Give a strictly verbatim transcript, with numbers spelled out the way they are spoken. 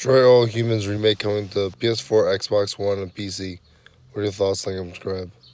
Destroy All Humans remake coming to P S four, Xbox One, and P C. What are your thoughts? Like and subscribe.